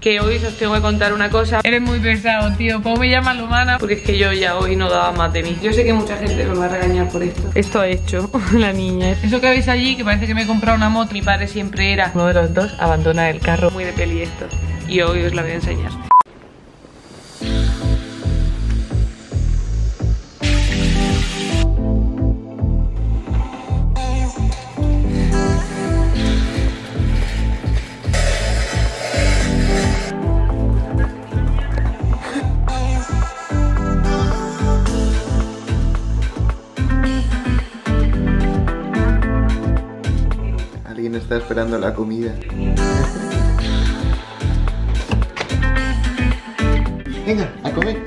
que hoy os tengo que contar una cosa. Eres muy pesado, tío. ¿Cómo me llamas humana? Porque es que yo ya hoy no daba más de mí. Yo sé que mucha gente me va a regañar por esto. Esto ha hecho la niña. Eso que veis allí, que parece que me he comprado una moto. Mi padre siempre era uno de los dos, abandona el carro. Muy de peli esto. Y hoy os la voy a enseñar. Alguien está esperando la comida. Venga, a comer.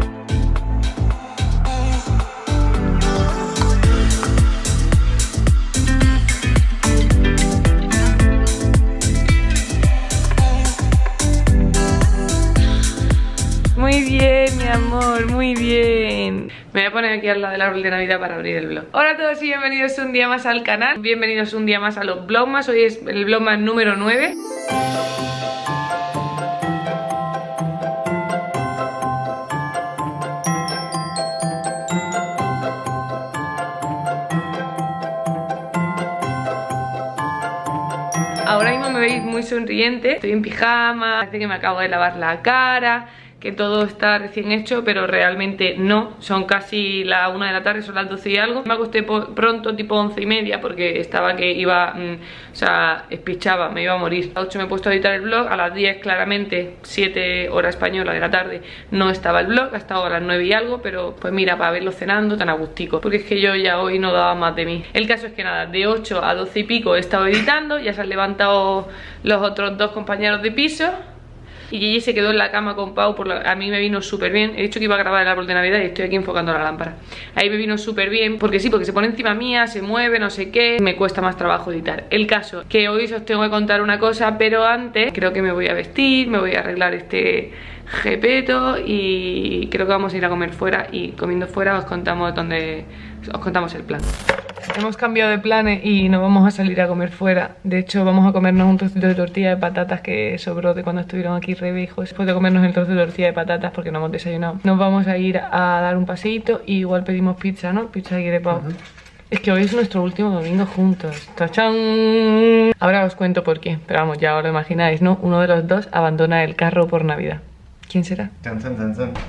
Muy bien, mi amor, muy bien. Me voy a poner aquí al lado del árbol de Navidad para abrir el vlog. Hola a todos y bienvenidos un día más al canal. Bienvenidos un día más a los vlogmas. Hoy es el vlogmas número 9. Ahora mismo me veis muy sonriente. Estoy en pijama, parece que me acabo de lavar la cara, que todo está recién hecho, pero realmente no. Son casi la 1 de la tarde, son las 12 y algo. Me acosté pronto, tipo 11 y media, porque estaba que iba, o sea, espichaba, me iba a morir. A las 8 me he puesto a editar el vlog, a las 10 claramente, 7 hora española de la tarde, no estaba el vlog, ha estado a las 9 y algo, pero pues mira, para verlo cenando tan agustico, porque es que yo ya hoy no daba más de mí. El caso es que nada, de 8 a 12 y pico he estado editando, ya se han levantado los otros dos compañeros de piso. Y Gigi se quedó en la cama con Pau, a mí me vino súper bien. He dicho que iba a grabar el árbol de Navidad y estoy aquí enfocando la lámpara. Ahí me vino súper bien, porque sí, porque se pone encima mía, se mueve, no sé qué. Me cuesta más trabajo editar. El caso, que hoy os tengo que contar una cosa, pero antes creo que me voy a vestir, me voy a arreglar este jepeto y creo que vamos a ir a comer fuera. Y comiendo fuera os contamos el plan. Hemos cambiado de planes y no vamos a salir a comer fuera. De hecho, vamos a comernos un trocito de tortilla de patatas que sobró de cuando estuvieron aquí Rebe y José. Después de comernos el trozo de tortilla de patatas, porque no hemos desayunado, nos vamos a ir a dar un paseíto y igual pedimos pizza, ¿no? Pizza aquí de Pau. Es que hoy es nuestro último domingo juntos. ¡Tachán! Ahora os cuento por qué. Pero vamos, ya os lo imagináis, ¿no? Uno de los dos abandona el carro por Navidad. ¿Quién será? Tan, tan, tan, tan.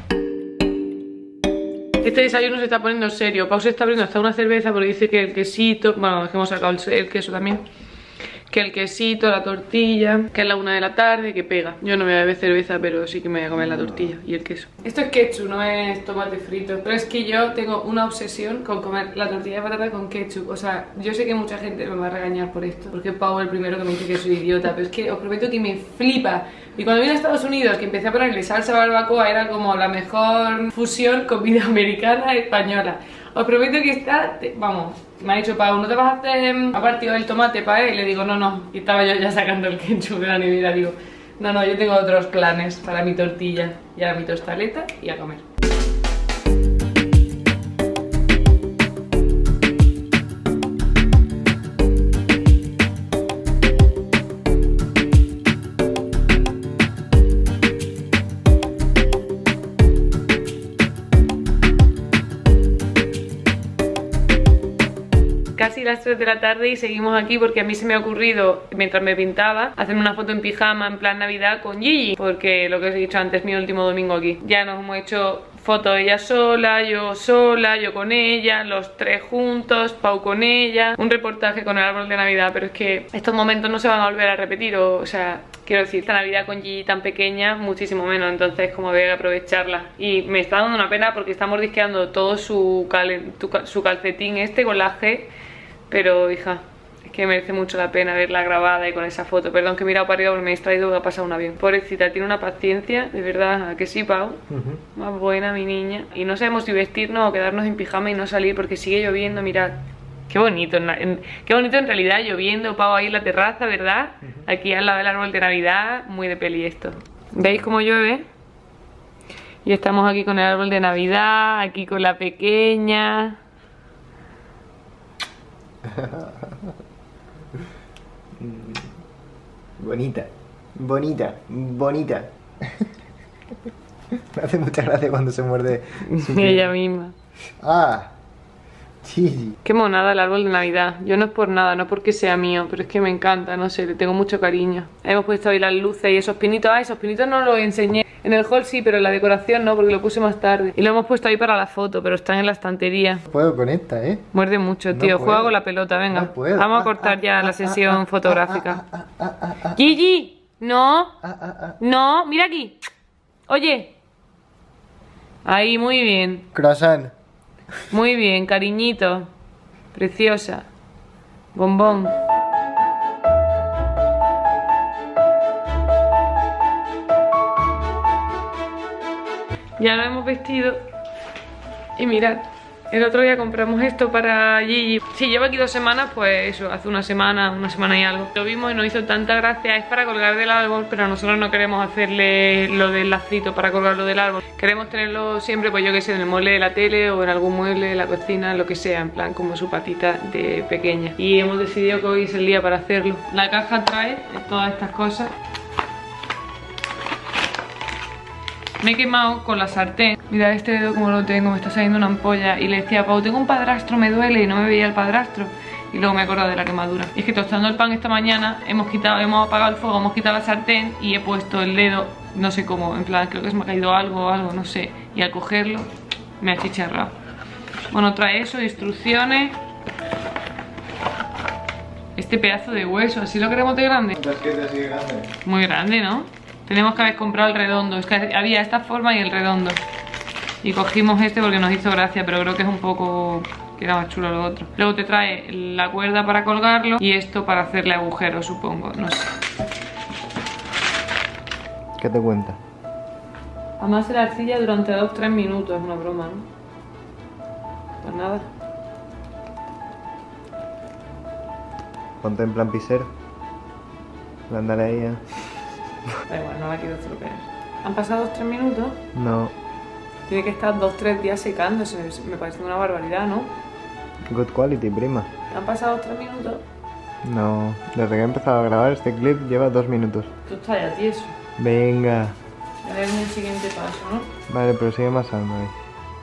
Este desayuno se está poniendo serio. Pau se está abriendo hasta una cerveza porque dice que el quesito... Bueno, es que hemos sacado el queso también. Que el quesito, la tortilla, que es la 1 de la tarde, que pega. Yo no me voy a beber cerveza, pero sí que me voy a comer la tortilla y el queso. Esto es ketchup, no es tomate frito. Pero es que yo tengo una obsesión con comer la tortilla de patata con ketchup. O sea, yo sé que mucha gente me va a regañar por esto, porque Pau es el primero que me dice que soy idiota. Pero es que os prometo que me flipa. Y cuando vine a Estados Unidos, que empecé a ponerle salsa barbacoa, era como la mejor fusión comida americana española. Os prometo que está... Vamos, me ha dicho Pau, ¿no te vas a hacer a partido del tomate para él? Y le digo, no. Y estaba yo ya sacando el ketchup de la nevera. Digo, no, yo tengo otros planes para mi tortilla y a mi tostaleta y a comer. Casi las 3 de la tarde y seguimos aquí porque a mí se me ha ocurrido, mientras me pintaba, hacerme una foto en pijama en plan Navidad con Gigi, porque lo que os he dicho antes, mi último domingo aquí. Ya nos hemos hecho fotos, ella sola, yo con ella, los tres juntos, Pau con ella, un reportaje con el árbol de Navidad, pero es que estos momentos no se van a volver a repetir, o sea, quiero decir, esta Navidad con Gigi tan pequeña, muchísimo menos, entonces como voy a aprovecharla. Y me está dando una pena porque está mordisqueando todo su calcetín este con la G. Pero hija, es que merece mucho la pena verla grabada y con esa foto. Perdón que he mirado para arriba porque me he distraído que ha pasado un avión. Pobrecita, tiene una paciencia, de verdad, ¿a que sí, Pau? Más buena mi niña. Y no sabemos si vestirnos o quedarnos en pijama y no salir porque sigue lloviendo, mirad. Qué bonito, qué bonito en realidad, lloviendo, Pau ahí en la terraza, ¿verdad? Aquí al lado del árbol de Navidad, muy de peli esto. ¿Veis cómo llueve? Y estamos aquí con el árbol de Navidad, aquí con la pequeña... Bonita. Bonita, bonita. Me hace mucha gracia cuando se muerde su piel. Ella misma. Ah, Gigi. Qué monada el árbol de Navidad. Yo no es por nada, no porque sea mío, pero es que me encanta, no sé, le tengo mucho cariño. Hemos puesto ahí las luces y esos pinitos. Ah, esos pinitos no los enseñé. En el haul sí, pero en la decoración no, porque lo puse más tarde. Y lo hemos puesto ahí para la foto, pero están en la estantería. No puedo con esta, ¿eh? Muerde mucho, tío. No Juega puedo. con la pelota, venga. No puedo. Vamos a cortar ya la sesión fotográfica. Gigi, no. No, mira aquí. Oye. Ahí, muy bien. Croissant. Muy bien, cariñito. Preciosa. Bombón. Ya lo hemos vestido. Y mirad, el otro día compramos esto para Gigi. Si lleva aquí 2 semanas, pues eso, hace una semana y algo. Lo vimos y nos hizo tanta gracia. Es para colgar del árbol, pero nosotros no queremos hacerle lo del lacito para colgarlo del árbol. Queremos tenerlo siempre, pues yo que sé, en el mueble de la tele o en algún mueble de la cocina, lo que sea, en plan como su patita de pequeña. Y hemos decidido que hoy es el día para hacerlo. La caja trae todas estas cosas. Me he quemado con la sartén. Mira este dedo como lo tengo, me está saliendo una ampolla. Y le decía a Pau, tengo un padrastro, me duele. Y no me veía el padrastro. Y luego me he acordado de la quemadura. Y es que tostando el pan esta mañana hemos apagado el fuego, hemos quitado la sartén y he puesto el dedo, no sé cómo, en plan, creo que se me ha caído algo o algo, no sé. Y al cogerlo me ha chicharrado. Bueno, trae eso, instrucciones. Este pedazo de hueso, ¿así lo queremos de grande? Muy grande, ¿no? Tenemos que haber comprado el redondo. Es que había esta forma y el redondo. Y cogimos este porque nos hizo gracia, pero creo que es un poco... que era más chulo lo otro. Luego te trae la cuerda para colgarlo y esto para hacerle agujeros, supongo. No sé. ¿Qué te cuenta? Amarse la arcilla durante 2-3 minutos. Es una broma, ¿no? Pues nada. Ponte en plan pisero. Ándale ahí, ¿eh? Da igual, no la quiero estropear. ¿Han pasado 2-3 minutos? No. Tiene que estar 2-3 días secándose. Me parece una barbaridad, ¿no? Good quality, prima. ¿Han pasado 3 minutos? No. Desde que he empezado a grabar este clip lleva 2 minutos. Tú estás ya tieso. Venga. A ver el siguiente paso, ¿no? Vale, pero sigue masando ahí.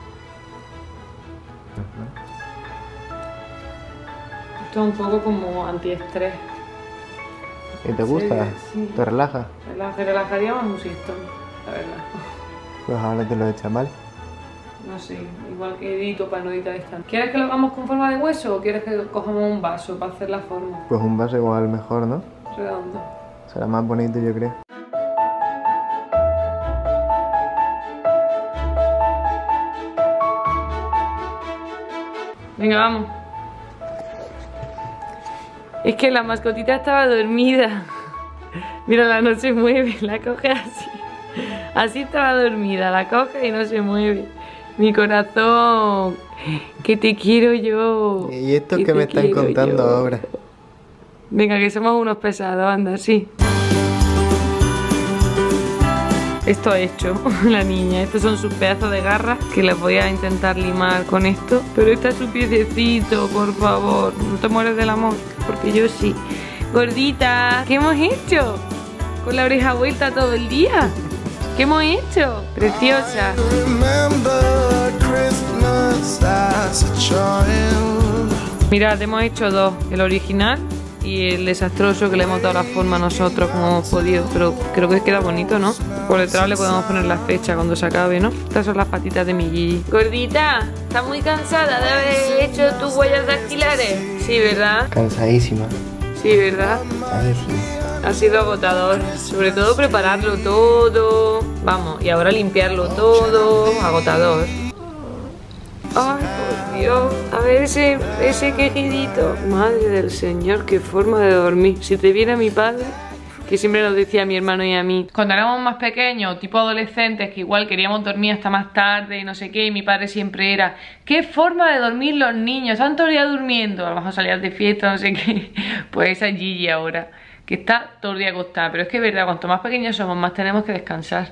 Esto es un poco como antiestrés. ¿Y te gusta? Sí. ¿Te relaja? Me relajaría más un sistón, la verdad. Pues ahora te lo echa mal. No sé, igual que edito para no editar esta. ¿Quieres que lo hagamos con forma de hueso o quieres que cojamos un vaso para hacer la forma? Pues un vaso igual mejor, ¿no? Redondo. Será más bonito, yo creo. Venga, vamos. Es que la mascotita estaba dormida. Mira, no se mueve, la coge así. Así estaba dormida, la coge y no se mueve. Mi corazón, que te quiero yo. ¿Y esto que me están contando ahora? Venga, que somos unos pesados, anda, sí. Esto ha hecho la niña. Estos son sus pedazos de garras que les voy a intentar limar con esto. Pero está su piececito, por favor. No te mueres del amor, porque yo sí. Gordita, ¿qué hemos hecho? Con la oreja vuelta todo el día. ¿Qué hemos hecho? Preciosa. Mirad, hemos hecho 2. El original y el desastroso que le hemos dado la forma a nosotros como hemos podido. Pero creo que queda bonito, ¿no? Por detrás le podemos poner la fecha cuando se acabe, ¿no? Estas son las patitas de mi Gigi. Gordita, ¿estás muy cansada de haber hecho tus huellas dactilares? Sí, ¿verdad? Cansadísima. Sí, ¿verdad? Ay, sí. Ha sido agotador, sobre todo prepararlo todo, vamos, y ahora limpiarlo todo, agotador. Ay, por Dios, a ver ese quejidito. Madre del Señor, qué forma de dormir. Si te viera mi padre, que siempre nos decía a mi hermano y a mí. Cuando éramos más pequeños, tipo adolescentes, que igual queríamos dormir hasta más tarde y no sé qué, y mi padre siempre era, ¿qué forma de dormir los niños? Están todo el día durmiendo, a lo mejor salían de fiesta, no sé qué. Pues esa es Gigi ahora, que está todo el día acostada. Pero es que es verdad, cuanto más pequeños somos, más tenemos que descansar.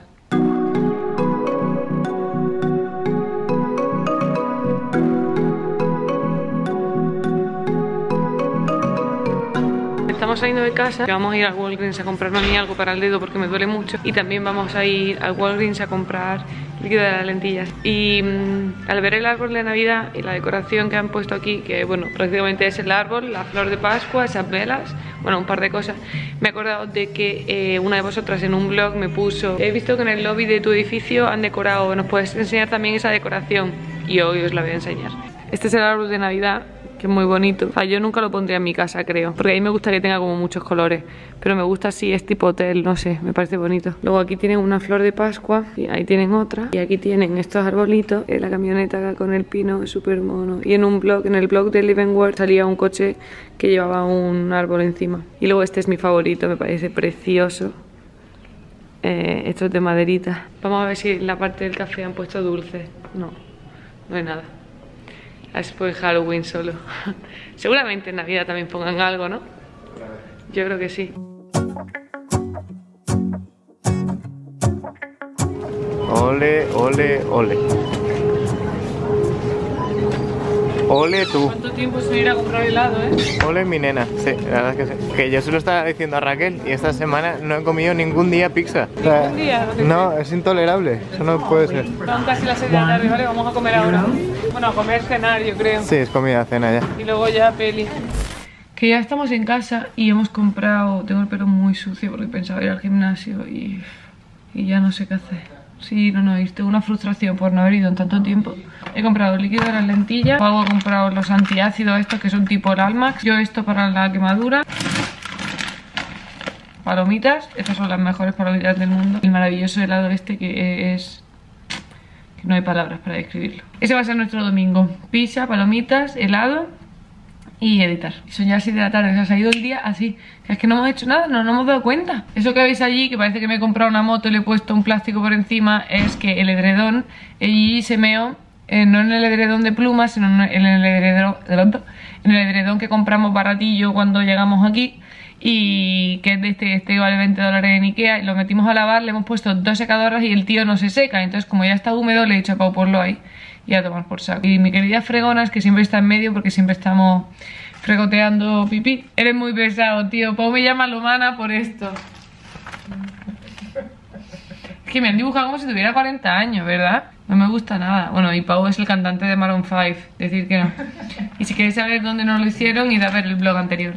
estamos saliendo de casa, que vamos a ir al Walgreens a comprarme a mí algo para el dedo porque me duele mucho. Y también vamos a ir al Walgreens a comprar líquido de las lentillas. Y al ver el árbol de Navidad y la decoración que han puesto aquí, que bueno, prácticamente es el árbol, la flor de Pascua, esas velas, bueno, un par de cosas, me he acordado de que una de vosotras en un blog me puso: he visto que en el lobby de tu edificio han decorado, ¿nos puedes enseñar también esa decoración? Y hoy os la voy a enseñar. Este es el árbol de Navidad, que es muy bonito. O sea, yo nunca lo pondría en mi casa, creo, porque a mí me gusta que tenga como muchos colores, pero me gusta así, es tipo hotel, no sé, me parece bonito. Luego aquí tienen una flor de Pascua, y ahí tienen otra, y aquí tienen estos arbolitos, la camioneta acá con el pino, es súper mono. Y en un blog, en el blog de Living World, salía un coche que llevaba un árbol encima. Y luego este es mi favorito, me parece precioso. Esto es de maderita. Vamos a ver si en la parte del café han puesto dulces. No, no hay nada. Es por Halloween solo. Seguramente en Navidad también pongan algo, ¿no? Yo creo que sí. Ole, ole, ole. Ole tú. ¿Cuánto tiempo sin ir a comprar helado, Ole mi nena. Sí, la verdad es que sí. Que yo se lo estaba diciendo a Raquel y esta semana no he comido ningún día pizza. O sea, ¿Ningún día? no, es intolerable. Eso no puede ser. Son casi las 6 de la tarde, ¿vale? Vamos a comer ahora. Bueno, a comer, cenar, yo creo. Sí, es comida, cena ya. Y luego ya peli. Que ya estamos en casa y hemos comprado... Tengo el pelo muy sucio porque pensaba ir al gimnasio y ya no sé qué hacer. Sí, no, tengo una frustración por no haber ido en tanto tiempo. He comprado el líquido de las lentillas. Luego he comprado los antiácidos estos que son tipo el Almax. Yo esto para la quemadura. Palomitas. Estas son las mejores palomitas del mundo. El maravilloso helado este que es... que no hay palabras para describirlo. Ese va a ser nuestro domingo. Pizza, palomitas, helado y editar. Y son ya las 6 de la tarde, o sea, se ha ido el día así. Es que no hemos hecho nada, no nos hemos dado cuenta. Eso que veis allí, que parece que me he comprado una moto y le he puesto un plástico por encima, es que el edredón, y se meó, no en el edredón de plumas, sino en el edredón que compramos baratillo cuando llegamos aquí, y que es de este vale 20 dólares en Ikea, y lo metimos a lavar, le hemos puesto 2 secadoras y el tío no se seca. Entonces, como ya está húmedo, le he dicho a Pau ponlo ahí y a tomar por saco. Y mi querida Fregonas, que siempre está en medio porque siempre estamos fregoteando pipí. Eres muy pesado, tío. Pau me llama Lumana por esto. Es que me han dibujado como si tuviera 40 años, ¿verdad? No me gusta nada. Bueno, y Pau es el cantante de Maroon 5, decir que no. Y si queréis saber dónde nos lo hicieron, id a ver el blog anterior.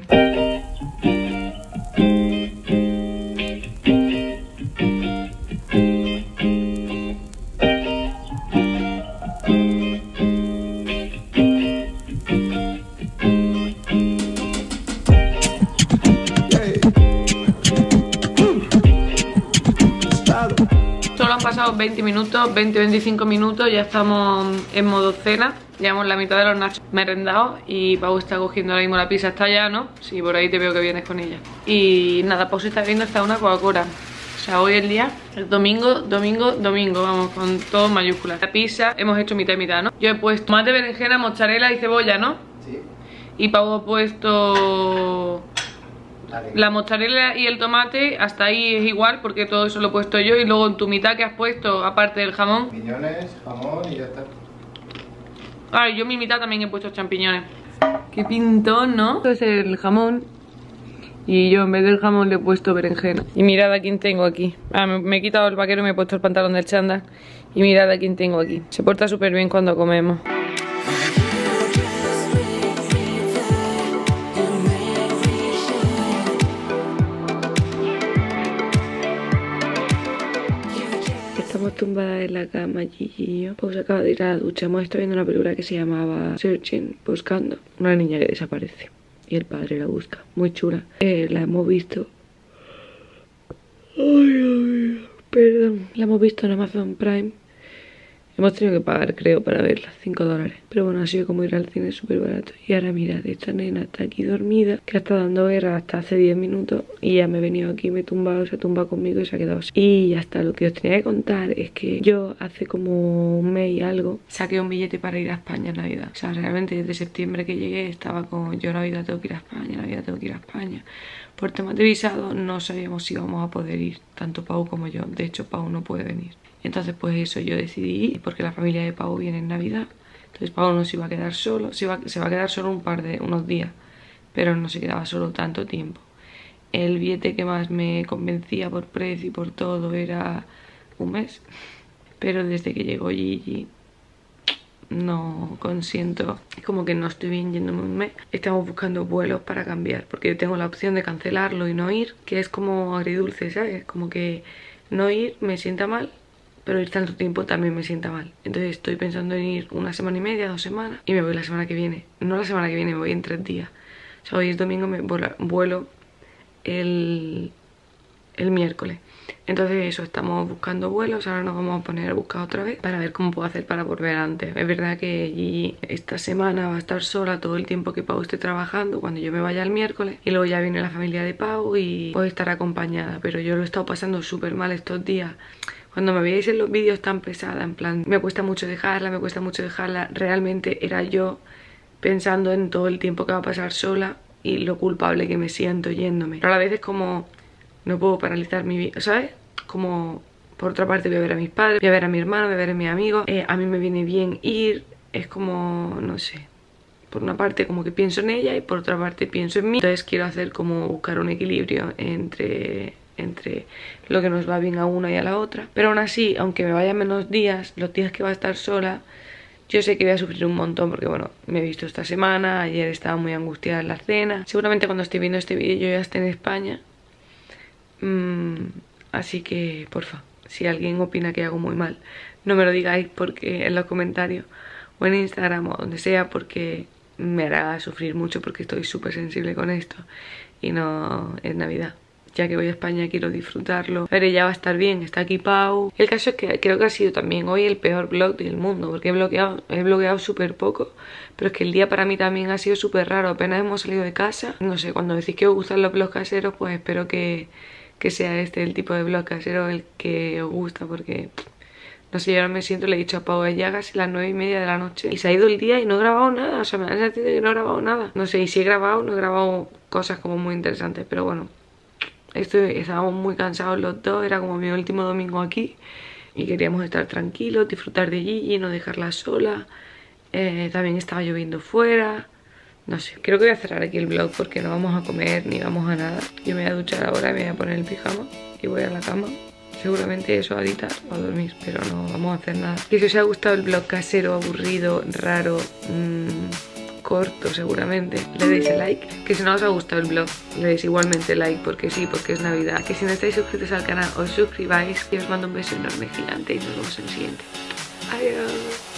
Solo han pasado 20 minutos, 20-25 minutos, ya estamos en modo cena. Llevamos la mitad de los nachos merendados y Pau está cogiendo ahora mismo la pizza hasta allá, ¿no? Sí, por ahí te veo que vienes con ella. Y nada, Pau se está viendo hasta una Coca-Cola. O sea, hoy el día, el domingo, vamos, con todo en mayúsculas. La pizza hemos hecho mitad y mitad, ¿no? Yo he puesto tomate, berenjena, mozzarella y cebolla, ¿no? Sí. Y Pau ha puesto... la mozzarella y el tomate, hasta ahí es igual porque todo eso lo he puesto yo. Y luego en tu mitad que has puesto, aparte del jamón, Piñones, jamón y ya está. Ah, yo en mi mitad también he puesto champiñones. Qué pintón, ¿no? Esto es el jamón y yo en vez del jamón le he puesto berenjena. Y mirad a quién tengo aquí. Ah, me he quitado el vaquero y me he puesto el pantalón del chándal. Y mirad a quién tengo aquí. Se porta súper bien cuando comemos. Estamos tumbadas en la cama, Gigi y yo. Pues acaba de ir a la ducha. Hemos estado viendo una película que se llamaba Searching, buscando. Una niña que desaparece y el padre la busca. Muy chula. La hemos visto. Ay, perdón. La hemos visto en Amazon Prime. Hemos tenido que pagar, creo, para verla, 5 dólares. Pero bueno, ha sido como ir al cine súper barato. Y ahora mirad, esta nena está aquí dormida, que ha estado dando guerra hasta hace 10 minutos. Y ya me he venido aquí, me he tumbado, se ha tumbado conmigo y se ha quedado así. Y ya está, lo que os tenía que contar es que yo hace como un mes y algo saqué un billete para ir a España en Navidad. O sea, realmente desde septiembre que llegué estaba con yo Navidad tengo que ir a España, Navidad tengo que ir a España. Por temas de visado no sabíamos si íbamos a poder ir, tanto Pau como yo. De hecho, Pau no puede venir. Entonces pues eso, yo decidí ir porque la familia de Pau viene en Navidad. Entonces Pau no se iba a quedar solo, se va a quedar solo unos días, pero no se quedaba solo tanto tiempo. el billete que más me convencía por precio y por todo era un mes. Pero desde que llegó Gigi no consiento, es como que no estoy bien yéndome un mes. Estamos buscando vuelos para cambiar, porque tengo la opción de cancelarlo y no ir, que es como agridulce, ¿sabes? Como que no ir me sienta mal, pero ir tanto tiempo también me sienta mal. Entonces estoy pensando en ir una semana y media, 2 semanas, y me voy la semana que viene. No la semana que viene, me voy en 3 días. O sea, hoy es domingo, me vuelo el miércoles. Entonces eso, estamos buscando vuelos. Ahora nos vamos a poner a buscar otra vez para ver cómo puedo hacer para volver antes. Es verdad que Gigi esta semana va a estar sola todo el tiempo que Pau esté trabajando, cuando yo me vaya el miércoles, y luego ya viene la familia de Pau y puedo estar acompañada. Pero yo lo he estado pasando súper mal estos días. Cuando me veáis en los vídeos tan pesada, en plan, me cuesta mucho dejarla, realmente era yo pensando en todo el tiempo que va a pasar sola y lo culpable que me siento yéndome. Pero a la vez es como, no puedo paralizar mi vida, ¿sabes? Como, por otra parte voy a ver a mis padres, voy a ver a mi hermano, voy a ver a mis amigos, a mí me viene bien ir, es como, no sé, por una parte como que pienso en ella y por otra parte pienso en mí. Entonces quiero hacer como buscar un equilibrio entre lo que nos va bien a una y a la otra. Pero aún así, aunque me vaya menos días, los días que va a estar sola, yo sé que voy a sufrir un montón porque, bueno, me he visto esta semana, ayer estaba muy angustiada en la cena. Seguramente cuando esté viendo este vídeo yo ya esté en España. Así que, porfa, si alguien opina que hago muy mal, no me lo digáis porque en los comentarios o en Instagram o donde sea, porque me hará sufrir mucho porque estoy súper sensible con esto y no es Navidad. Ya que voy a España quiero disfrutarlo. Pero ella va a estar bien, está aquí Pau. El caso es que creo que ha sido también hoy el peor vlog del mundo, porque he bloqueado súper poco. Pero es que el día para mí también ha sido súper raro. Apenas hemos salido de casa. No sé, cuando decís que os gustan los vlogs caseros, pues espero que sea este el tipo de vlog casero el que os gusta, porque no sé, yo ahora me siento, le he dicho a Pau, ya casi las 9:30 de la noche y se ha ido el día y no he grabado nada. O sea, me da la sensación de que no he grabado nada. No sé, y si he grabado, no he grabado cosas como muy interesantes, pero bueno, estábamos muy cansados los dos, era como mi último domingo aquí y queríamos estar tranquilos, disfrutar de Gigi, no dejarla sola. También estaba lloviendo fuera. No sé, creo que voy a cerrar aquí el vlog porque no vamos a comer ni vamos a nada. Yo me voy a duchar ahora, me voy a poner el pijama y voy a la cama. Seguramente eso a editar o a dormir, pero no vamos a hacer nada. Que si os ha gustado el vlog casero, aburrido, raro, corto seguramente, le deis el like. Que si no os ha gustado el vlog, le deis igualmente like porque sí, porque es Navidad. Que si no estáis suscritos al canal, os suscribáis. Y os mando un beso enorme, gigante y nos vemos en el siguiente. Adiós.